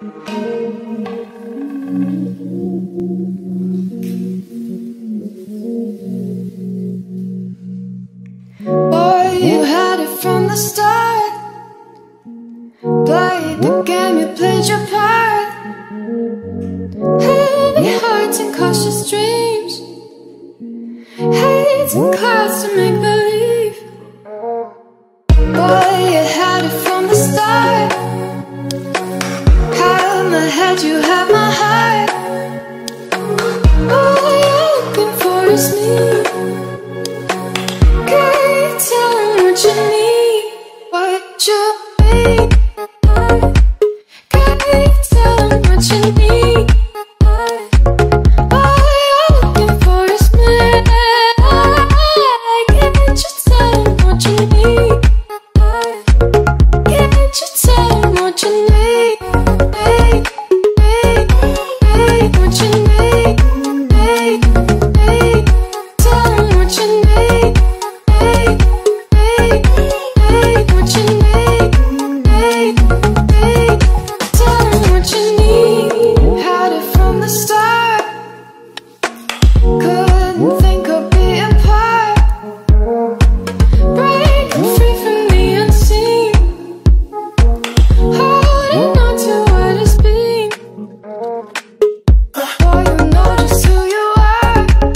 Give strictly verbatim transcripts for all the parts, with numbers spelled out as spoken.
Boy, you had it from the start. Played the game, you played your part. Heavy hearts and cautious dreams, hates and clouds to make believe. Boy, you had it from the start. Had my head, you had my heart. All you're looking for is me. Can't tell them what you need, what you need. Can't tell them what you need. All you're looking for is me. Can't you tell them what you need? Can't you tell them what you need? Hey, hey, hey, what you need? Hey, hey, tell them what you need. Hey, hey, hey, what you need? Hey, hey, tell them what you need. Had it from the start. Couldn't think of being apart. Breaking free from the unseen, holding on to what has been. Before you know just who you are,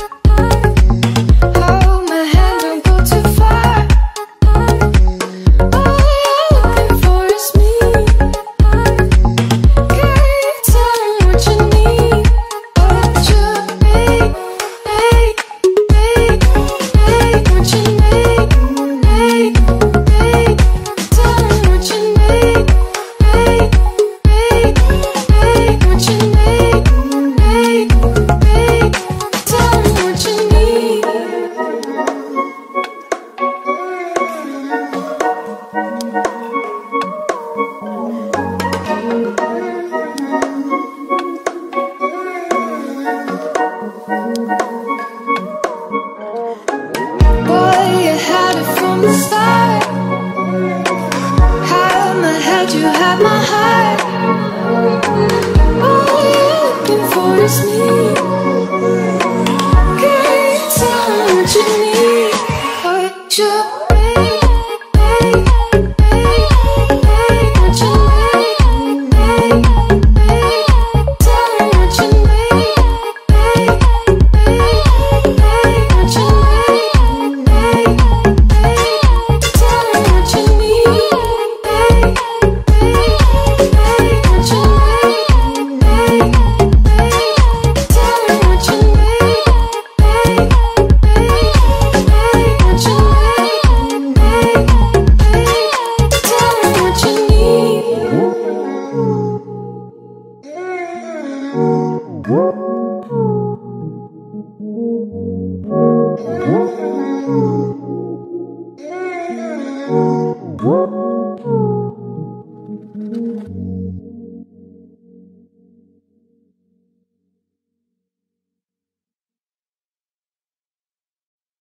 hold my hand, don't go too far. All you're looking for is me. Can't tell them what you need, what you need. Hey, hey, hey, what you need. Hey, hey, tell them what you need. Hey, hey, hey, what you need. Hey, hey, tell them what you need. Boy, you had it from the start. Had my head, you had my heart. All you're looking for is me. Can't tell them what you need, what you need. Hey, hey, hey, what you need. Hey, hey, tell them what you need. Hey, hey, hey, what you need. Hey, hey, tell them what you need. Hey, hey, hey, what you need. Hey, hey, tell them what you need. Hey, hey, hey, what you need. Hey, hey, tell them what you need.